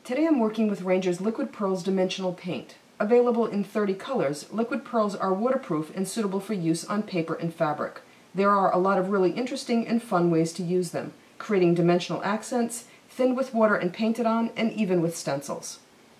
Today I'm working with Ranger's Liquid Pearls Dimensional Paint. Available in 30 colors, Liquid Pearls are waterproof and suitable for use on paper and fabric. There are a lot of really interesting and fun ways to use them, creating dimensional accents, thinned with water and painted on, and even with stencils.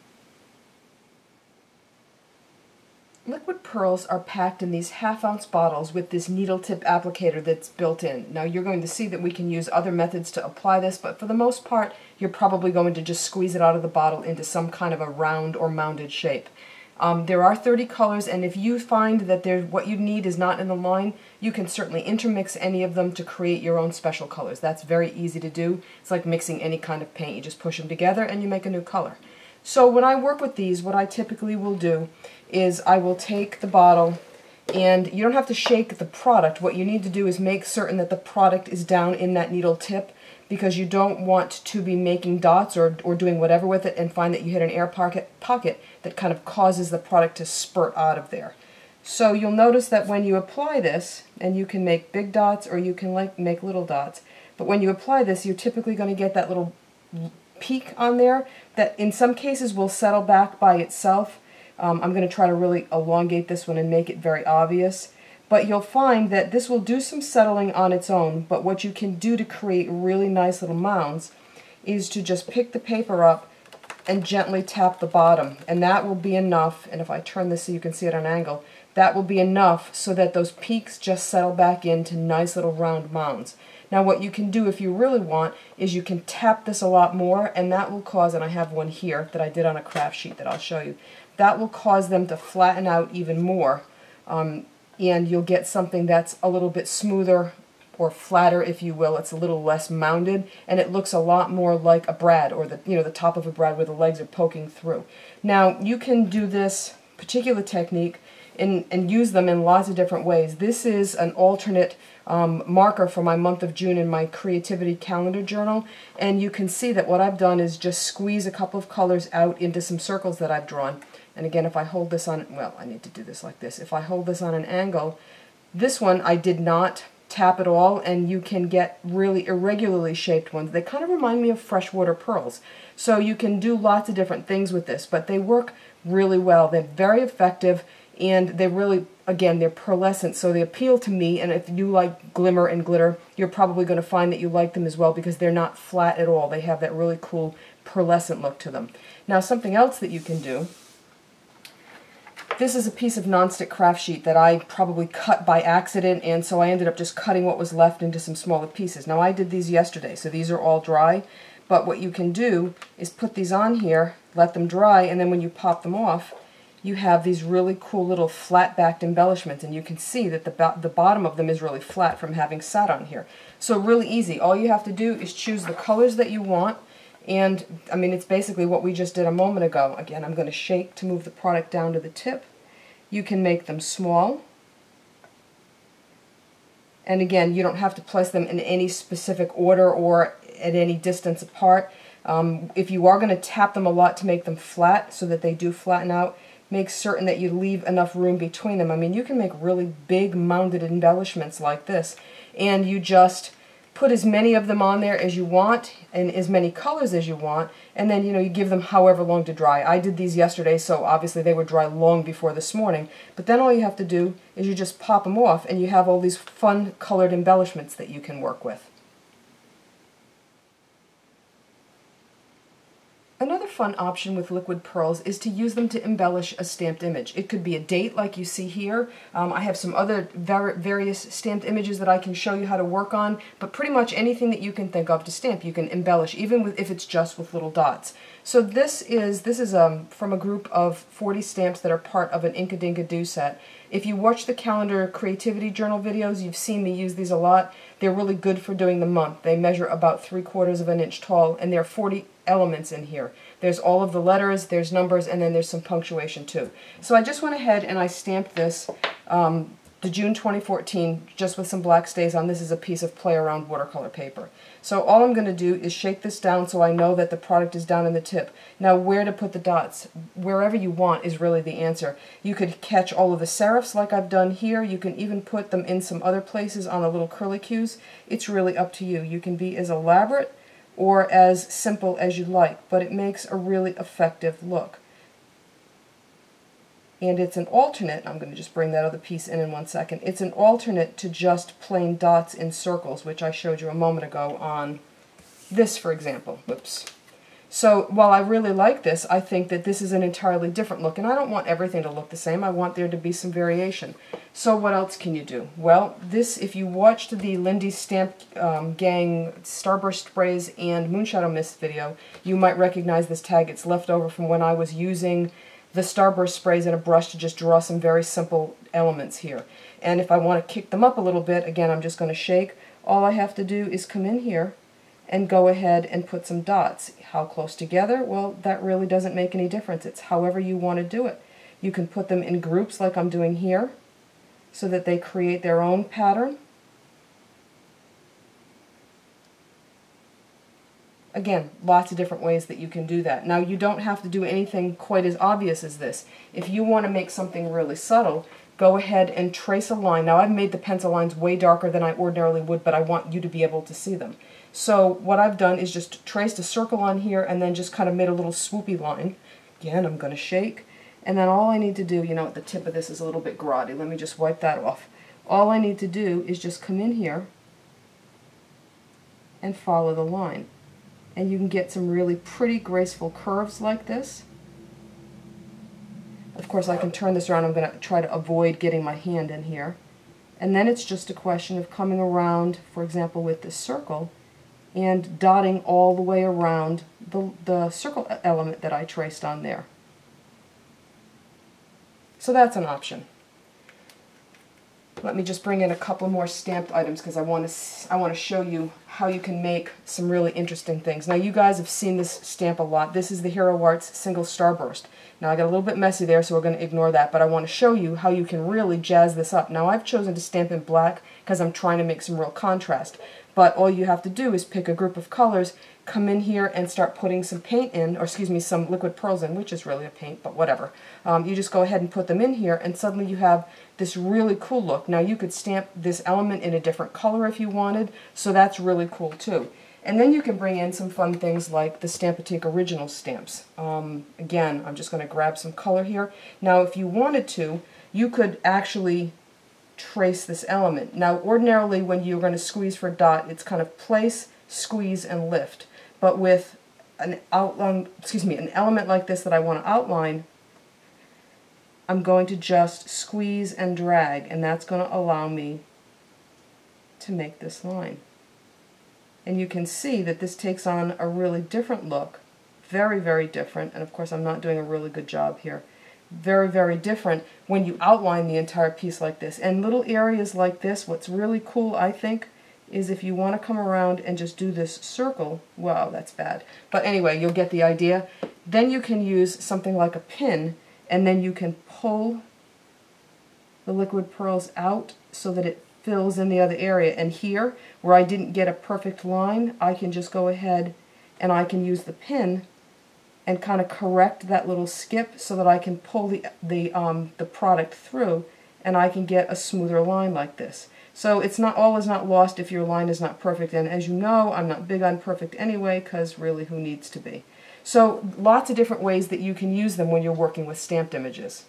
Liquid pearls are packed in these half-ounce bottles with this needle tip applicator that's built in. Now you're going to see that we can use other methods to apply this, but for the most part you're probably going to just squeeze it out of the bottle into some kind of a round or mounded shape. There are 30 colors, and if you find that what you need is not in the line, you can certainly intermix any of them to create your own special colors. That's very easy to do. It's like mixing any kind of paint. You just push them together and you make a new color. So when I work with these, what I typically will do is I will take the bottle, and you don't have to shake the product. What you need to do is make certain that the product is down in that needle tip, because you don't want to be making dots or doing whatever with it and find that you hit an air pocket that kind of causes the product to spurt out of there. So you'll notice that when you apply this, and you can make big dots or you can make little dots, but when you apply this you're typically going to get that little peak on there that in some cases will settle back by itself. I'm going to try to really elongate this one and make it very obvious. But you'll find that this will do some settling on its own, but what you can do to create really nice little mounds is to just pick the paper up and gently tap the bottom. And that will be enough, and if I turn this so you can see it at an angle, that will be enough so that those peaks just settle back into nice little round mounds. Now what you can do if you really want is you can tap this a lot more, and that will cause, and I have one here that I did on a craft sheet that I'll show you, that will cause them to flatten out even more, and you'll get something that's a little bit smoother or flatter, if you will. It's a little less mounded, and it looks a lot more like a brad, or the top of a brad where the legs are poking through. Now you can do this particular technique and use them in lots of different ways. This is an alternate marker for my month of June in my creativity calendar journal, and you can see that what I've done is just squeeze a couple of colors out into some circles that I've drawn. And again, if I hold this on, well, I need to do this like this. If I hold this on an angle, this one I did not tap at all, and you can get really irregularly shaped ones. They kind of remind me of freshwater pearls. So you can do lots of different things with this, but they work really well. They're very effective, and they really, again, they're pearlescent, so they appeal to me, and if you like glimmer and glitter, you're probably going to find that you like them as well, because they're not flat at all. They have that really cool pearlescent look to them. Now something else that you can do, this is a piece of nonstick craft sheet that I probably cut by accident, and so I ended up just cutting what was left into some smaller pieces. Now I did these yesterday, so these are all dry, but what you can do is put these on here, let them dry, and then when you pop them off, you have these really cool little flat-backed embellishments, and you can see that the bottom of them is really flat from having sat on here. So really easy. All you have to do is choose the colors that you want, and I mean, it's basically what we just did a moment ago. Again, I'm going to shake to move the product down to the tip. You can make them small, and again, you don't have to place them in any specific order or at any distance apart. If you are going to tap them a lot to make them flat so that they do flatten out, make certain that you leave enough room between them. I mean, you can make really big mounded embellishments like this, and you just put as many of them on there as you want and as many colors as you want, and then you give them however long to dry. I did these yesterday, so obviously they were dry long before this morning, but then all you have to do is you just pop them off and you have all these fun colored embellishments that you can work with. Another fun option with liquid pearls is to use them to embellish a stamped image. It could be a date like you see here. I have some other various stamped images that I can show you how to work on, but pretty much anything that you can think of to stamp you can embellish, even if it's just with little dots. So this is from a group of 40 stamps that are part of an Inkadinka-Do set. If you watch the calendar creativity journal videos, you've seen me use these a lot. They're really good for doing the month. They measure about 3/4 of an inch tall, and there are 40 elements in here. There's all of the letters, there's numbers, and then there's some punctuation too. So I just went ahead and I stamped this, the June 2014, just with some black stays on. This is a piece of play around watercolor paper. So all I'm going to do is shake this down so I know that the product is down in the tip. Now where to put the dots, wherever you want, is really the answer. You could catch all of the serifs like I've done here. You can even put them in some other places on the little curlicues. It's really up to you. You can be as elaborate or as simple as you like, but it makes a really effective look. And it's an alternate, I'm going to just bring that other piece in 1 second, it's an alternate to just plain dots in circles, which I showed you a moment ago on this, for example. Whoops. So while I really like this, I think that this is an entirely different look, and I don't want everything to look the same. I want there to be some variation. So what else can you do? Well, this, if you watched the Lindy Stamp Gang Starburst Sprays and Moonshadow Mist video, you might recognize this tag. It's left over from when I was using the Starburst sprays and a brush to just draw some very simple elements here. And if I want to kick them up a little bit, again, I'm just going to shake. All I have to do is come in here and go ahead and put some dots. How close together? Well, that really doesn't make any difference. It's however you want to do it. You can put them in groups like I'm doing here so that they create their own pattern. Again, lots of different ways that you can do that. Now, you don't have to do anything quite as obvious as this. If you want to make something really subtle, go ahead and trace a line. Now, I've made the pencil lines way darker than I ordinarily would, but I want you to be able to see them. So what I've done is just traced a circle on here and then just kind of made a little swoopy line. Again, I'm going to shake. And then all I need to do, you know, the tip of this is a little bit grotty. Let me just wipe that off. All I need to do is just come in here and follow the line. And you can get some really pretty graceful curves like this. Of course, I can turn this around. I'm going to try to avoid getting my hand in here. And then it's just a question of coming around, for example, with this circle, and dotting all the way around the circle element that I traced on there. So that's an option. Let me just bring in a couple more stamped items because I want to show you how you can make some really interesting things. Now, you guys have seen this stamp a lot. This is the Hero Arts Single Starburst. Now, I got a little bit messy there, so we're going to ignore that, but I want to show you how you can really jazz this up. Now, I've chosen to stamp in black because I'm trying to make some real contrast, but all you have to do is pick a group of colors, come in here and start putting some paint in, or excuse me, some liquid pearls in, which is really a paint, but whatever. You just go ahead and put them in here, and suddenly you have this really cool look. Now, you could stamp this element in a different color if you wanted, so that's really cool too. And then you can bring in some fun things like the Stampin' Original stamps. Again, I'm just going to grab some color here. Now, if you wanted to, you could actually trace this element. Now, ordinarily, when you're going to squeeze for a dot, it's kind of place, squeeze, and lift. But with an element like this that I want to outline, I'm going to just squeeze and drag, and that's going to allow me to make this line. And you can see that this takes on a really different look, very, very different, and of course I'm not doing a really good job here. Very, very different when you outline the entire piece like this. And little areas like this, what's really cool, I think, is if you want to come around and just do this circle, wow, that's bad. But anyway, you'll get the idea. Then you can use something like a pin, and then you can pull the liquid pearls out so that it fills in the other area. And here, where I didn't get a perfect line, I can just go ahead and I can use the pin and kind of correct that little skip so that I can pull the product through, and I can get a smoother line like this. So it's not, all is not lost if your line is not perfect, and as you know, I'm not big on perfect anyway, because really, who needs to be? So lots of different ways that you can use them when you're working with stamped images.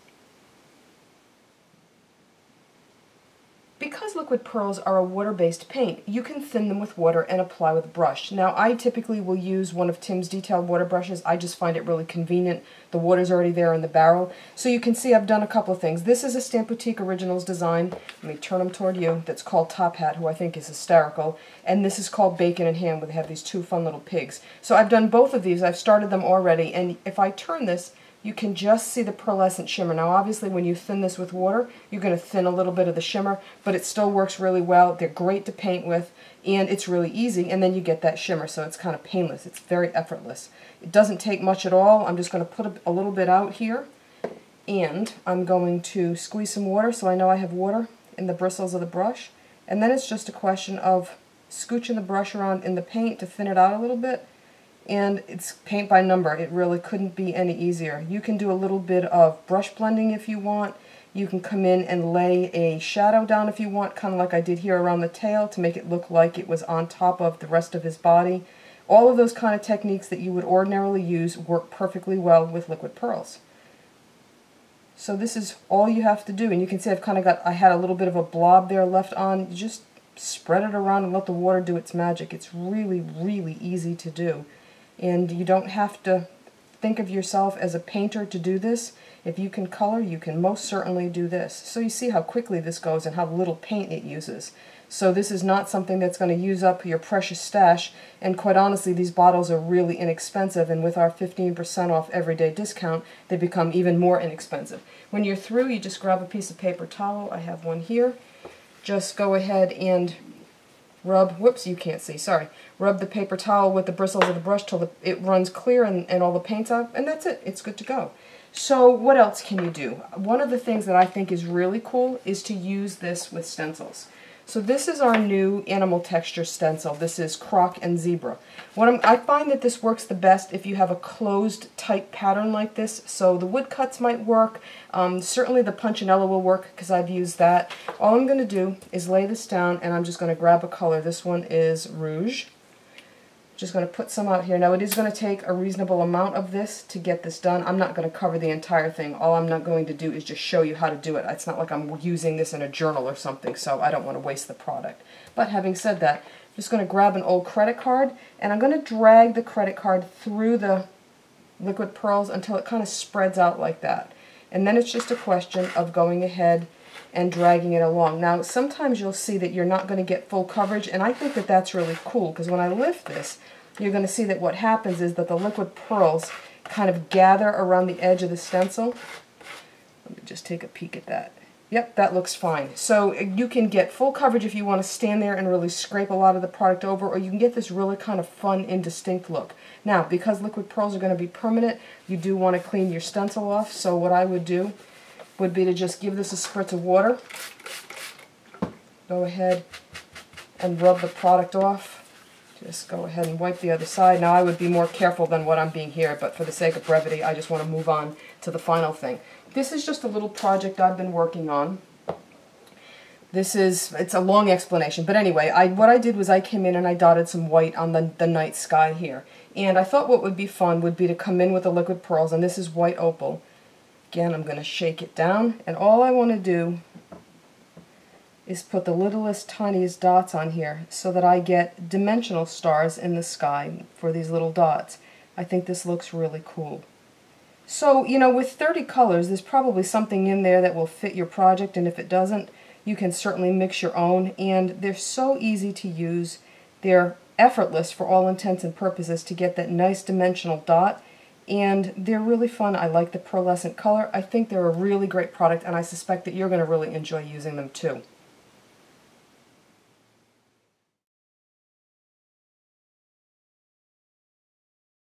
Because liquid pearls are a water-based paint, you can thin them with water and apply with a brush. Now, I typically will use one of Tim's detailed water brushes. I just find it really convenient. The water's already there in the barrel. So you can see I've done a couple of things. This is a Stampin' Originals design. Let me turn them toward you. That's called Top Hat, who I think is hysterical. And this is called Bacon and Ham, where they have these two fun little pigs. So I've done both of these. I've started them already. And if I turn this, you can just see the pearlescent shimmer. Now, obviously, when you thin this with water, you're going to thin a little bit of the shimmer, but it still works really well. They're great to paint with, and it's really easy, and then you get that shimmer, so it's kind of painless. It's very effortless. It doesn't take much at all. I'm just going to put a little bit out here, and I'm going to squeeze some water so I know I have water in the bristles of the brush, and then it's just a question of scooching the brush around in the paint to thin it out a little bit. And it's paint by number. It really couldn't be any easier. You can do a little bit of brush blending if you want. You can come in and lay a shadow down if you want, kind of like I did here around the tail, to make it look like it was on top of the rest of his body. all of those kind of techniques that you would ordinarily use work perfectly well with liquid pearls. So this is all you have to do, and you can see I had a little bit of a blob there left on. You just spread it around and let the water do its magic. It's really, really easy to do. And you don't have to think of yourself as a painter to do this. If you can color, you can most certainly do this. So you see how quickly this goes and how little paint it uses. So this is not something that's going to use up your precious stash, and quite honestly, these bottles are really inexpensive, and with our 15% off everyday discount, they become even more inexpensive. When you're through, you just grab a piece of paper towel. I have one here. Just go ahead and rub, whoops, you can't see, sorry. Rub the paper towel with the bristles of the brush till it runs clear and all the paint's out, and that's it. It's good to go. So what else can you do? One of the things that I think is really cool is to use this with stencils. So this is our new animal texture stencil. This is Croc and Zebra. I find that this works the best if you have a closed type pattern like this. So the woodcuts might work. Certainly the Punchinella will work because I've used that. All I'm going to do is lay this down, and I'm just going to grab a color. This one is Rouge. Just going to put some out here. Now it is going to take a reasonable amount of this to get this done. I'm not going to cover the entire thing. All I'm not going to do is just show you how to do it. It's not like I'm using this in a journal or something, so I don't want to waste the product. But having said that, I'm just going to grab an old credit card, and I'm going to drag the credit card through the liquid pearls until it kind of spreads out like that. And then it's just a question of going ahead and dragging it along. Now sometimes you'll see that you're not going to get full coverage, and I think that that's really cool, because when I lift this, you're going to see that what happens is that the liquid pearls kind of gather around the edge of the stencil. Let me just take a peek at that. Yep, that looks fine. So you can get full coverage if you want to stand there and really scrape a lot of the product over, or you can get this really kind of fun, indistinct look. Now, because liquid pearls are going to be permanent, you do want to clean your stencil off, so what I would do would be to just give this a spritz of water. Go ahead and rub the product off. Just go ahead and wipe the other side. Now I would be more careful than what I'm being here, but for the sake of brevity, I just want to move on to the final thing. This is just a little project I've been working on. It's a long explanation, but anyway, what I did was I came in and I dotted some white on the night sky here. And I thought what would be fun would be to come in with the liquid pearls, and this is white opal. Again, I'm going to shake it down, and all I want to do is put the littlest, tiniest dots on here so that I get dimensional stars in the sky for these little dots. I think this looks really cool. So, you know, with 30 colors, there's probably something in there that will fit your project, and if it doesn't, you can certainly mix your own, and they're so easy to use. They're effortless for all intents and purposes to get that nice dimensional dot, and they're really fun. I like the pearlescent color. I think they're a really great product, and I suspect that you're going to really enjoy using them too.